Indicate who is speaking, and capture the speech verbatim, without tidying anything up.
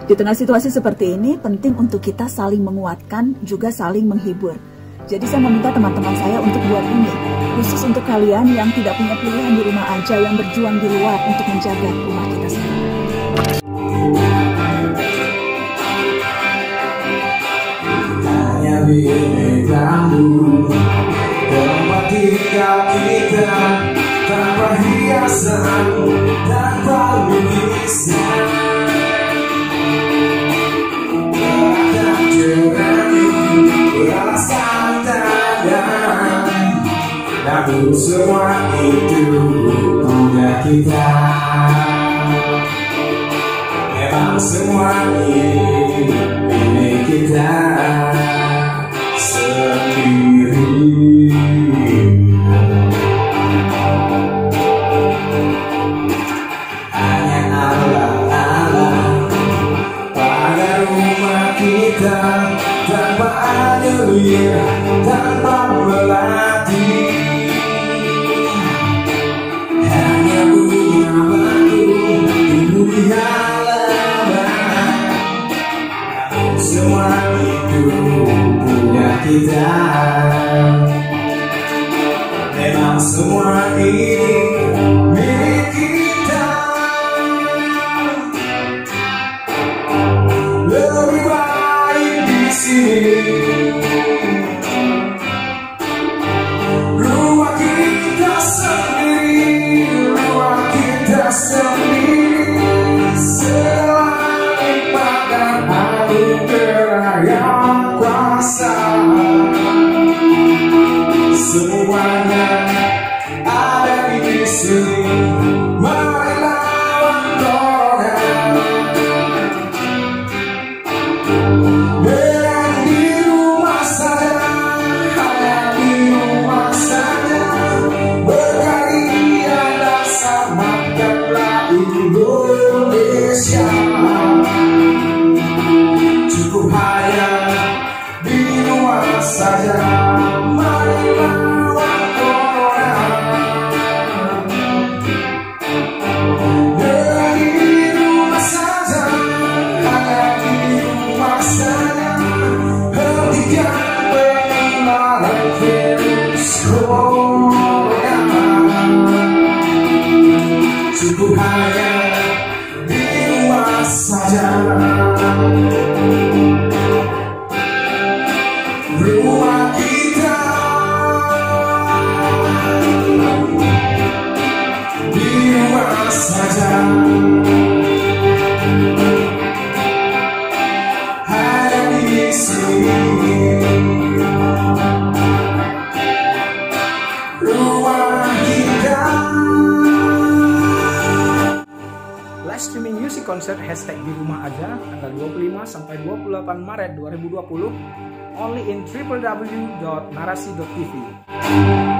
Speaker 1: Di tengah situasi seperti ini, penting untuk kita saling menguatkan, juga saling menghibur. Jadi saya meminta teman-teman saya untuk buat ini, khusus untuk kalian yang tidak punya pilihan di rumah aja, yang berjuang di luar untuk menjaga rumah kita sendiri.
Speaker 2: Hanya bilik bambu, tempat tinggal kita, tanpa hiasan, tanpa lukisan. Beragam jerami, beralasan damai, namun semua itu punya kita. Memang semua ini milik kita sendiri. Hanya Allah-Allah pada rumah kita, tanpa anulir, tanpa melatih. Hanya bunyi batu, bunyi halaman, semua itu punya kita. Memang semua ini milik kita. Lebih baik di sini. Rumah kita sendiri, rumah kita sendiri. Selain pada anugerah yang kuasa, semuanya ada di sini. Mari lawan corona, berada di rumah saja, hanya di rumah saja. Berkarya dan selamatkanlah Indonesia. Cukup hanya di rumah saja. Mari lawan corona, berada di rumah saja, hanya di rumah saja. Hentikan penularan virus corona. Cukup hanya di rumah saja. Rumah kita di rumah saja, hanya di sini. Rumah kita.
Speaker 3: Live streaming music concert hashtag di rumah aja tanggal dua puluh lima sampai dua puluh delapan Maret dua ribu dua puluh only in w w w dot narasi dot t v.